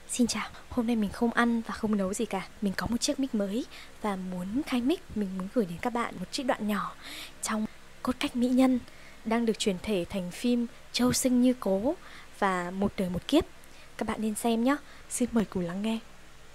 Xin chào, hôm nay mình không ăn và không nấu gì cả. Mình có một chiếc mic mới và muốn khai mic, mình muốn gửi đến các bạn một trích đoạn nhỏ trong Cốt cách mỹ nhân đang được chuyển thể thành phim Châu sinh như cố và Một đời một kiếp. Các bạn nên xem nhé. Xin mời cùng lắng nghe.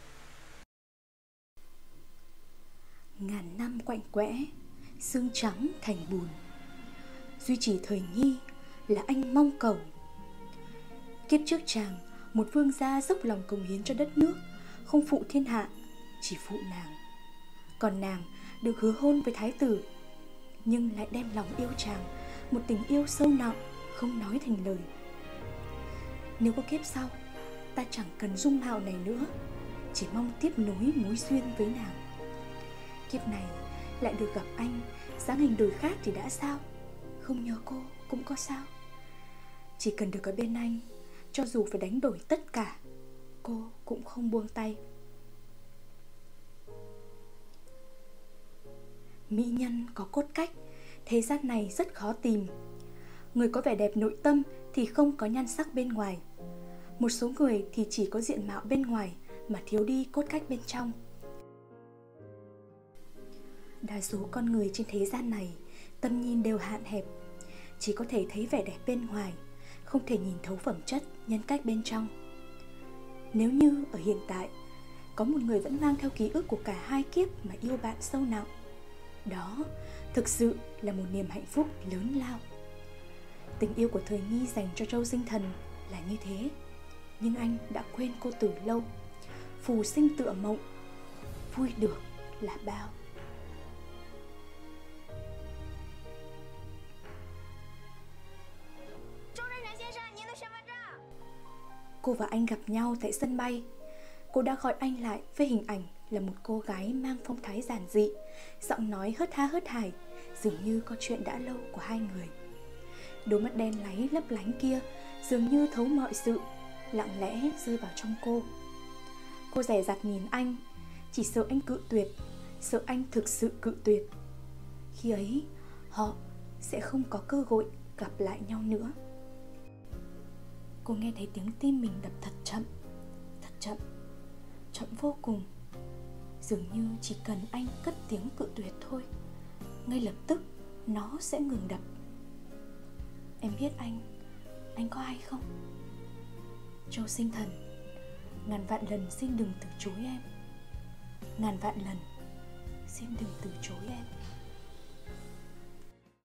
Ngàn năm quạnh quẽ, xương trắng thành bùn, duy chỉ thời nghi là anh mong cầu. Kiếp trước chàng, một vương gia dốc lòng cống hiến cho đất nước, không phụ thiên hạ, chỉ phụ nàng. Còn nàng được hứa hôn với thái tử, nhưng lại đem lòng yêu chàng, một tình yêu sâu nặng, không nói thành lời. Nếu có kiếp sau, ta chẳng cần dung mạo này nữa, chỉ mong tiếp nối mối duyên với nàng. Kiếp này lại được gặp anh, dáng hình đổi khác thì đã sao, không nhớ cô cũng có sao. Chỉ cần được ở bên anh, cho dù phải đánh đổi tất cả, cô cũng không buông tay. Mỹ nhân có cốt cách, thế gian này rất khó tìm. Người có vẻ đẹp nội tâm thì không có nhan sắc bên ngoài. Một số người thì chỉ có diện mạo bên ngoài mà thiếu đi cốt cách bên trong. Đa số con người trên thế gian này tầm nhìn đều hạn hẹp, chỉ có thể thấy vẻ đẹp bên ngoài, không thể nhìn thấu phẩm chất, nhân cách bên trong. Nếu như ở hiện tại có một người vẫn mang theo ký ức của cả hai kiếp mà yêu bạn sâu nặng, đó thực sự là một niềm hạnh phúc lớn lao. Tình yêu của thời nghi dành cho Châu Sinh Thần là như thế, nhưng anh đã quên cô từ lâu. Phù sinh tựa mộng, vui được là bao. Cô và anh gặp nhau tại sân bay. Cô đã gọi anh lại với hình ảnh là một cô gái mang phong thái giản dị, giọng nói hớt ha hớt hải, dường như có chuyện đã lâu của hai người. Đôi mắt đen láy lấp lánh kia dường như thấu mọi sự, lặng lẽ rơi vào trong cô. Cô dè dặt nhìn anh, chỉ sợ anh cự tuyệt, sợ anh thực sự cự tuyệt. Khi ấy họ sẽ không có cơ hội gặp lại nhau nữa. Cô nghe thấy tiếng tim mình đập thật chậm, chậm vô cùng. Dường như chỉ cần anh cất tiếng cự tuyệt thôi, ngay lập tức nó sẽ ngừng đập. Em biết anh có ai không? Châu Sinh Thần, ngàn vạn lần xin đừng từ chối em. Ngàn vạn lần xin đừng từ chối em.